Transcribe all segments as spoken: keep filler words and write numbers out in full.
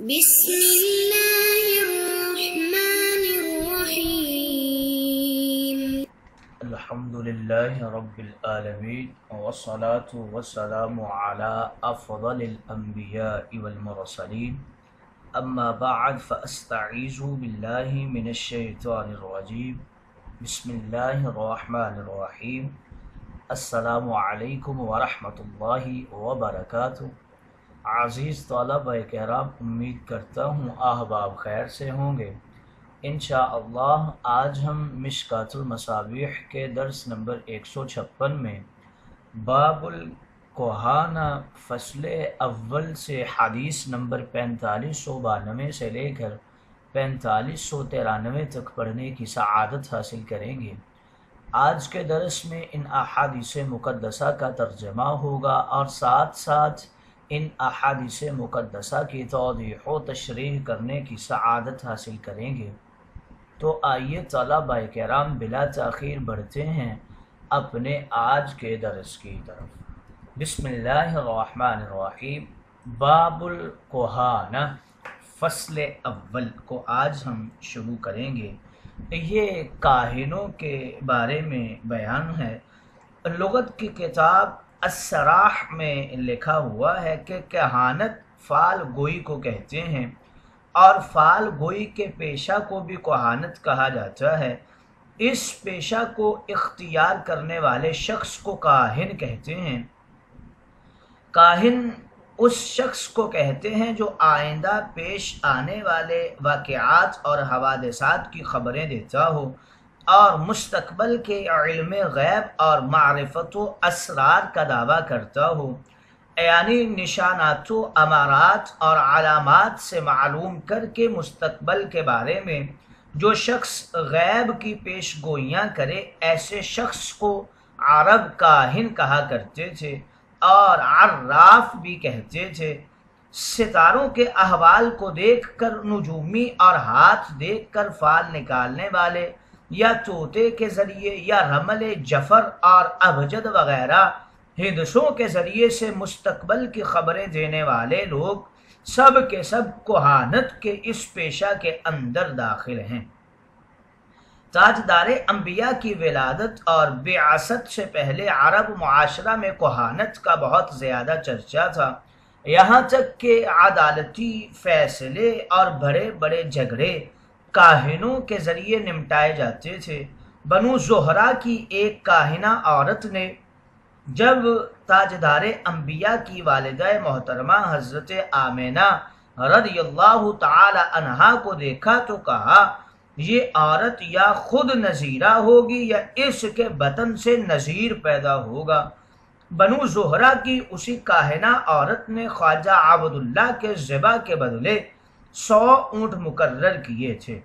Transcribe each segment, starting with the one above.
بسم الله الرحمن الرحيم. الحمد لله رب العالمين والصلاة والسلام على أفضل الأنبياء والمرسلين أما بعد فأستعيذ بالله من الشيطان الرجيم بسم الله الرحمن الرحيم السلام علیکم ورحمۃ اللہ وبرکاتہ۔ عزیز طلبہ کرام، امید کرتا ہوں احباب خیر سے ہوں گے۔ انشاءاللہ آج ہم مشکوٰۃ المصابیح کے درس نمبر ایک سو چھپن میں باب الکہانہ فصل اول سے حدیث نمبر پینتالیس سو بانوے سے لے کر پینتالیس سو ترانوے تک پڑھنے کی سعادت حاصل کریں گے۔ آج کے درس میں ان احادیث مقدسہ کا ترجمہ ہوگا اور ساتھ ساتھ ان احادیث مقدسہ کی توضیح و تشریح کرنے کی سعادت حاصل کریں گے۔ تو آئیے طلبہ کرام بلا تاخیر بڑھتے ہیں اپنے آج کے درس کی طرف۔ بسم اللہ الرحمن الرحیم۔ باب الکہانہ فصل اول کو آج ہم شروع کریں گے۔ یہ کاہنوں کے بارے میں بیان ہے۔ لغت کی کتاب الصراح میں لکھا ہوا ہے کہ کہانت فعال گوئی کو کہتے ہیں اور فعال گوئی کے پیشہ کو بھی کہانت کہا جاتا ہے۔ اس پیشہ کو اختیار کرنے والے شخص کو کاہن کہتے ہیں۔ کاہن اس شخص کو کہتے ہیں جو آئندہ پیش آنے والے واقعات اور حوادثات کی خبریں دیتا ہو اور مستقبل کے علم غیب اور معرفت و اسرار کا دعویٰ کرتا ہو، یعنی نشانات و امارات اور علامات سے معلوم کر کے مستقبل کے بارے میں جو شخص غیب کی پیش گوئیاں کرے، ایسے شخص کو عرب کاہن کہا کرتے تھے اور عراف بھی کہتے تھے۔ ستاروں کے احوال کو دیکھ کر نجومی اور ہاتھ دیکھ کر فال نکالنے والے، یا طوطے کے ذریعے یا رمل جفر اور ابجد وغیرہ ہندسوں کے ذریعے سے مستقبل کی خبریں دینے والے لوگ سب کے سب کہانت کے اس پیشہ کے اندر داخل ہیں۔ تاجدار انبیاء کی ولادت اور بعثت سے پہلے عرب معاشرہ میں کہانت کا بہت زیادہ چرچا تھا، یہاں تک کہ عدالتی فیصلے اور بڑے بڑے جھگڑے کاہنوں کے ذریعے نمٹائے جاتے تھے۔ بنو زہرہ کی ایک کاہنہ عورت نے جب تاجدار انبیاء کی والدہ محترمہ حضرت آمینہ رضی اللہ تعالی عنہا کو دیکھا تو کہا، یہ عورت یا خود نذیرہ ہوگی یا اس کے بطن سے نذیر پیدا ہوگا۔ بنو زہرہ کی اسی کاہنہ عورت نے خواجہ عبداللہ کے ذبح کے بدلے سو اونٹ مقرر کیے تھے۔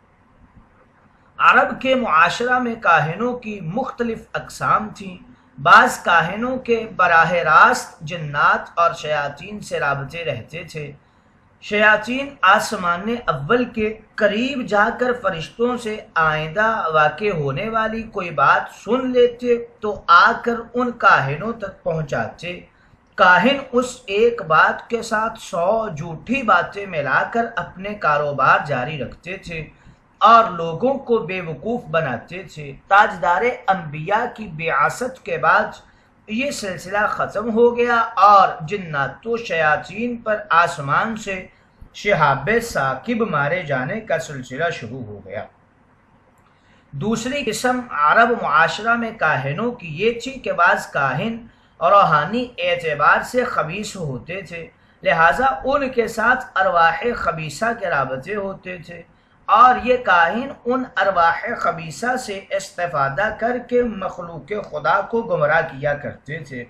عرب کے معاشرہ میں کاہنوں کی مختلف اقسام تھیں۔ بعض کاہنوں کے براہ راست جنات اور شیاطین سے رابطے رہتے تھے۔ شیاطین آسمان اول کے قریب جا کر فرشتوں سے آئندہ واقع ہونے والی کوئی بات سن لیتے تو آ کر ان کاہنوں تک پہنچاتے۔ کاہن اس ایک بات کے ساتھ سو جھوٹی باتیں ملا کر اپنے کاروبار جاری رکھتے تھے اور لوگوں کو بے وقوف بناتے تھے۔ تاجدار انبیاء کی بعثت کے بعد یہ سلسلہ ختم ہو گیا اور جنات و شیاطین پر آسمان سے شہاب ثاقب مارے جانے کا سلسلہ شروع ہو گیا۔ دوسری قسم عرب معاشرہ میں کاہنوں کی یہ تھی کہ بعض کاہن روحانی اعتبار سے خبیث ہوتے تھے، لہٰذا ان کے ساتھ ارواح خبیثہ کے رابطے ہوتے تھے اور یہ کاہن ان ارواح خبیثہ سے استفادہ کر کے مخلوق خدا کو گمراہ کیا کرتے تھے۔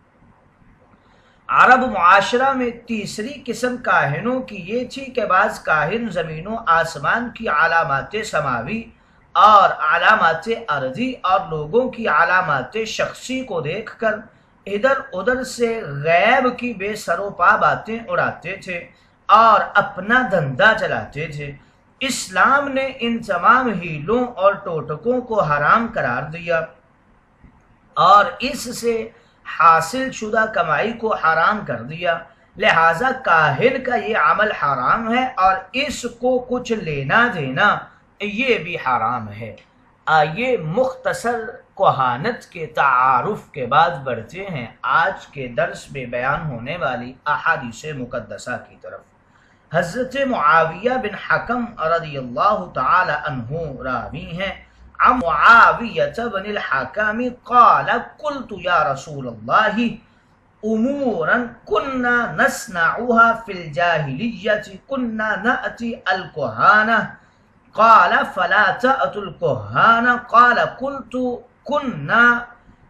عرب معاشرہ میں تیسری قسم کاہنوں کی یہ تھی کہ بعض کاہن زمین و آسمان کی علامات سماوی اور علامات ارضی اور لوگوں کی علامات شخصی کو دیکھ کر ادھر ادھر سے غیب کی بے سر و پا باتیں اڑاتے تھے اور اپنا دھندا چلاتے تھے۔ اسلام نے ان تمام ہیلوں اور ٹوٹکوں کو حرام قرار دیا اور اس سے حاصل شدہ کمائی کو حرام کر دیا، لہٰذا کاہن کا یہ عمل حرام ہے اور اس کو کچھ لینا دینا یہ بھی حرام ہے۔ آئیے مختصر کہانت کے تعارف کے بعد بڑھتے ہیں آج کے درس میں بیان ہونے والی احادیث مقدسہ کی طرف۔ حضرت معاویہ بن حکم رضی اللہ تعالی عنہ راوی ہیں، عن معاویہ بن الحکم قال قلت یا رسول اللہ امورا كنا نصنعها في الجاهلية كنا نأتي الكهانة قال فلا تأتوا الكهانة قال قلت كنا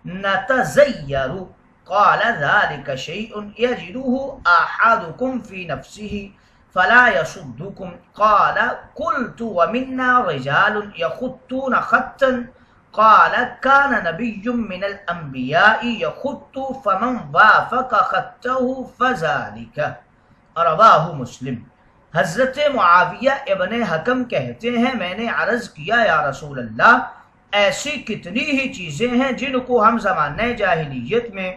نتزير قال ذلك شيء يجده أحدكم في نفسه فلا يصدكم قال قلت ومنا رجال يخطون خطا قال كان نبي من الأنبياء يخط فمن وافق خطه فذلك رواہ مسلم۔ حضرت معاویہ ابن حکم کہتے ہیں میں نے عرض کیا یا رسول اللہ ایسی کتنی ہی چیزیں ہیں جن کو ہم زمانہ جاہلیت میں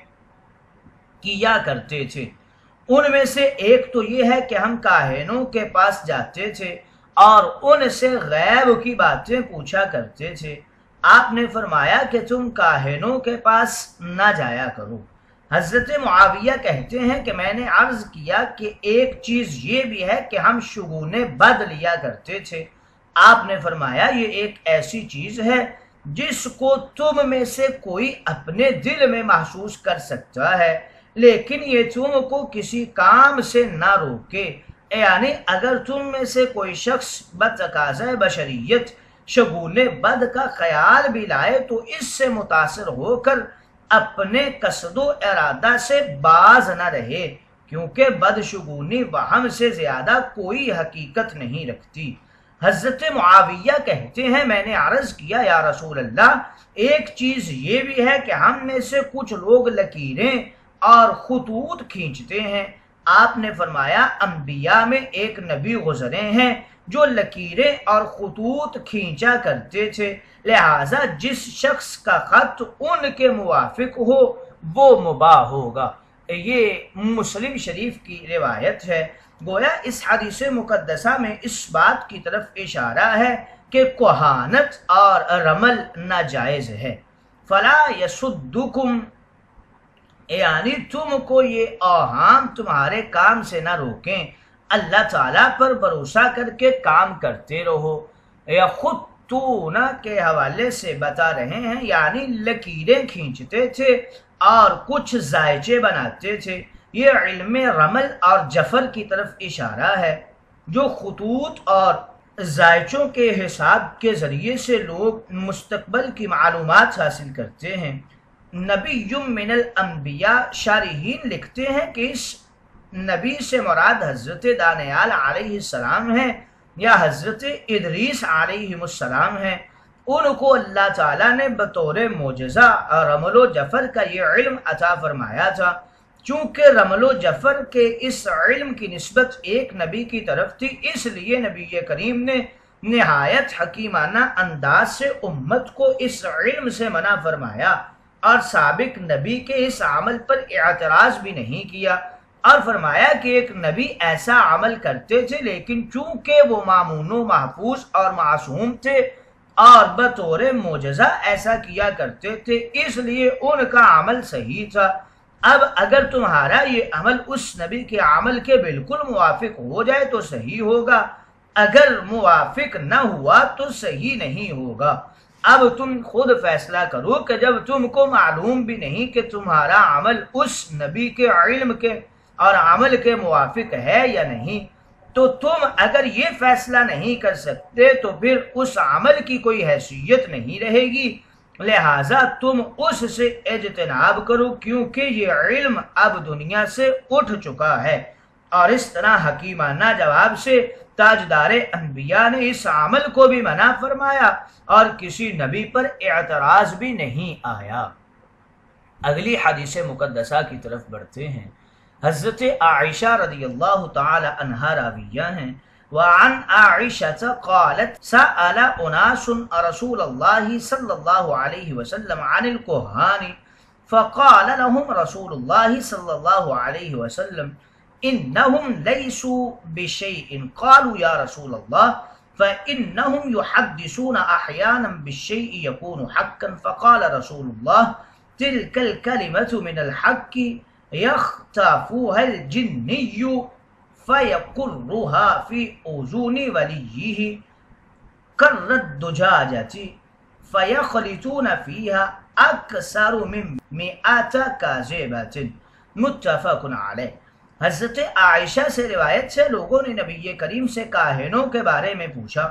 کیا کرتے تھے، ان میں سے ایک تو یہ ہے کہ ہم کاہنوں کے پاس جاتے تھے اور ان سے غیب کی باتیں پوچھا کرتے تھے۔ آپ نے فرمایا کہ تم کاہنوں کے پاس نہ جایا کرو۔ حضرت معاویہ کہتے ہیں کہ میں نے عرض کیا کہ ایک چیز یہ بھی ہے کہ ہم شگون بد لیا کرتے تھے۔ آپ نے فرمایا یہ ایک ایسی چیز ہے جس کو تم میں سے کوئی اپنے دل میں محسوس کر سکتا ہے لیکن یہ تم کو کسی کام سے نہ روکے، یعنی اگر تم میں سے کوئی شخص بتقاضۂ بشریت شگون بد کا خیال بھی لائے تو اس سے متاثر ہو کر اپنے قصد و ارادہ سے باز نہ رہے، کیونکہ بدشگونی وہم سے زیادہ کوئی حقیقت نہیں رکھتی۔ حضرت معاویہ کہتے ہیں میں نے عرض کیا یا رسول اللہ ایک چیز یہ بھی ہے کہ ہم میں سے کچھ لوگ لکیریں اور خطوط کھینچتے ہیں۔ آپ نے فرمایا انبیاء میں ایک نبی گزرے ہیں جو لکیریں اور خطوط کھینچا کرتے تھے، لہٰذا جس شخص کا خط ان کے موافق ہو وہ مباح ہوگا۔ یہ مسلم شریف کی روایت ہے۔ گویا اس حدیث مقدسہ میں اس بات کی طرف اشارہ ہے کہ کہانت اور رمل ناجائز ہے۔ فلا یصدکم، یعنی تم کو یہ اوہام تمہارے کام سے نہ روکیں، اللہ تعالیٰ پر بھروسہ کر کے کام کرتے رہو۔ یا خطون کے حوالے سے بتا رہے ہیں یعنی لکیریں کھینچتے تھے اور کچھ زائچے بناتے تھے۔ یہ علم رمل اور جفر کی طرف اشارہ ہے۔ جو خطوط اور زائچوں کے حساب کے ذریعے سے لوگ مستقبل کی معلومات حاصل کرتے ہیں۔ نبی من الانبیاء شارحین لکھتے ہیں کہ اس نبی سے مراد حضرت دانیال علیہ السلام ہیں یا حضرت ادریس علیہ السلام ہیں۔ ان کو اللہ تعالیٰ نے بطور معجزہ رمل و جفر کا یہ علم عطا فرمایا تھا۔ چونکہ رمل و جفر کے اس علم کی نسبت ایک نبی کی طرف تھی، اس لیے نبی کریم نے نہایت حکیمانہ انداز سے امت کو اس علم سے منع فرمایا اور سابق نبی کے اس عمل پر اعتراض بھی نہیں کیا، اور فرمایا کہ ایک نبی ایسا عمل کرتے تھے لیکن چونکہ وہ مامون و محفوظ اور معصوم تھے اور بطور معجزہ ایسا کیا کرتے تھے، اس لیے ان کا عمل صحیح تھا۔ اب اگر تمہارا یہ عمل اس نبی کے عمل کے بالکل موافق ہو جائے تو صحیح ہوگا، اگر موافق نہ ہوا تو صحیح نہیں ہوگا۔ اب تم خود فیصلہ کرو کہ جب تم کو معلوم بھی نہیں کہ تمہارا عمل اس نبی کے علم کے اور عمل کے موافق ہے یا نہیں، تو تم اگر یہ فیصلہ نہیں کر سکتے تو پھر اس عمل کی کوئی حیثیت نہیں رہے گی، لہٰذا تم اس سے اجتناب کرو کیونکہ یہ علم اب دنیا سے اٹھ چکا ہے۔ اور اس طرح حکیمانہ جواب سے تاجدار انبیاء نے اس عمل کو بھی منع فرمایا اور کسی نبی پر اعتراض بھی نہیں آیا۔ اگلی حدیث مقدسہ کی طرف بڑھتے ہیں۔ حضرت عائشہ رضی اللہ تعالی عنہا راویہ ہیں۔ وعن عائشة قالت سأل أناس رسول الله صلى الله عليه وسلم عن الكهان فقال لهم رسول الله صلى الله عليه وسلم إنهم ليسوا بشيء قالوا يا رسول الله فإنهم يحدثون أحيانا بالشيء يكون حقا فقال رسول الله تلك الكلمة من الحق يختفوها الجني فيقرها في أذن وليه كر الدجاجة فيخلطون فيها أكثر من مئة كاذبة متفق علیہ۔ حضرت عائشہ سے روایت سے لوگوں نے نبی کریم سے کاہنوں کے بارے میں پوچھا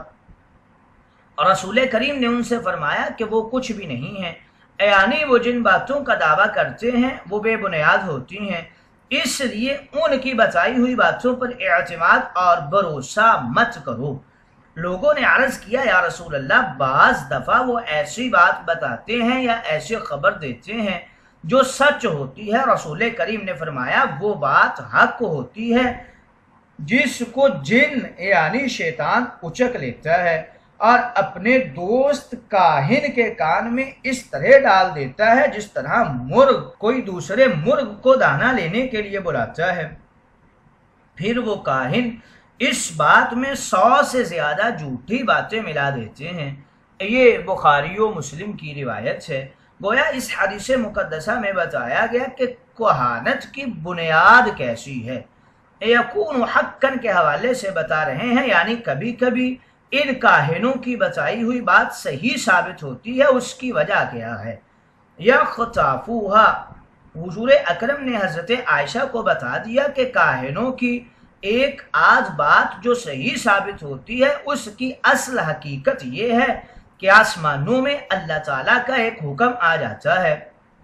اور رسول کریم نے ان سے فرمایا کہ وہ کچھ بھی نہیں ہیں، یعنی وہ جن باتوں کا دعویٰ کرتے ہیں وہ بے بنیاد ہوتی ہیں، اس لیے ان کی بتائی ہوئی باتوں پر اعتماد اور بھروسہ مت کرو۔ لوگوں نے عرض کیا یا رسول اللہ بعض دفعہ وہ ایسی بات بتاتے ہیں یا ایسی خبر دیتے ہیں جو سچ ہوتی ہے۔ رسول کریم نے فرمایا وہ بات حق ہوتی ہے جس کو جن یعنی شیطان اچک لیتا ہے اور اپنے دوست کاہن کے کان میں اس طرح ڈال دیتا ہے جس طرح مرغ کوئی دوسرے مرغ کو دانہ لینے کے لیے بلاتا ہے، پھر وہ کاہن اس بات میں سو سے زیادہ جھوٹی باتیں ملا دیتے ہیں۔ یہ بخاری و مسلم کی روایت ہے۔ گویا اس حدیث مقدسہ میں بتایا گیا کہ کہانت کی بنیاد کیسی ہے۔ یکون حقاً کے حوالے سے بتا رہے ہیں، یعنی کبھی کبھی ان کاہنوں کی بتائی ہوئی بات صحیح ثابت ہوتی ہے، اس کی وجہ کیا ہے؟ یخطفوہا، حضور اکرم نے حضرت عائشہ کو بتا دیا کہ کاہنوں کی ایک آدھ بات جو صحیح ثابت ہوتی ہے اس کی اصل حقیقت یہ ہے کہ آسمانوں میں اللہ تعالیٰ کا ایک حکم آ جاتا ہے،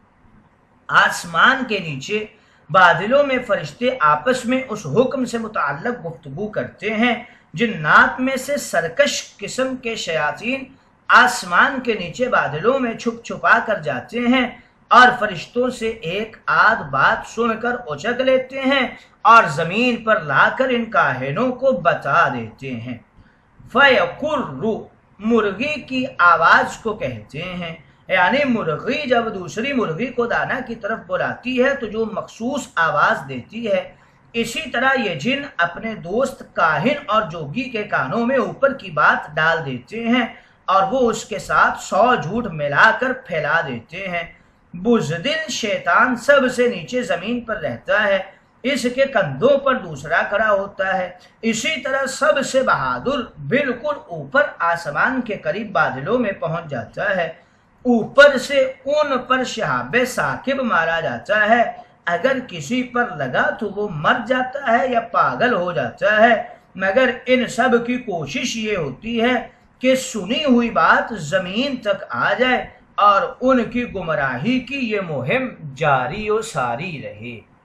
آسمان کے نیچے بادلوں میں فرشتے آپس میں اس حکم سے متعلق گفتگو کرتے ہیں، جنات میں سے سرکش قسم کے شیاطین آسمان کے نیچے بادلوں میں چھپ چھپا کر جاتے ہیں اور فرشتوں سے ایک آدھ بات سن کر اچک لیتے ہیں اور زمین پر لا کر ان کاہنوں کو بتا دیتے ہیں۔ فَيَقُرُّ، مرغی کی آواز کو کہتے ہیں، یعنی مرغی جب دوسری مرغی کو دانہ کی طرف بلاتی ہے تو جو مخصوص آواز دیتی ہے، اسی طرح یہ جن اپنے دوست کاہن اور جوگی کے کانوں میں اوپر کی بات ڈال دیتے ہیں اور وہ اس کے ساتھ سو جھوٹ ملا کر پھیلا دیتے ہیں۔ بزدل شیطان سب سے نیچے زمین پر رہتا ہے، اس کے کندھوں پر دوسرا کھڑا ہوتا ہے، اسی طرح سب سے بہادر بالکل اوپر آسمان کے قریب بادلوں میں پہنچ جاتا ہے، اوپر سے ان پر شہاب ثاقب مارا جاتا ہے، اگر کسی پر لگا تو وہ مر جاتا ہے یا پاگل ہو جاتا ہے، مگر ان سب کی کوشش یہ ہوتی ہے کہ سنی ہوئی بات زمین تک آ جائے اور ان کی گمراہی کی یہ مہم جاری و ساری رہے۔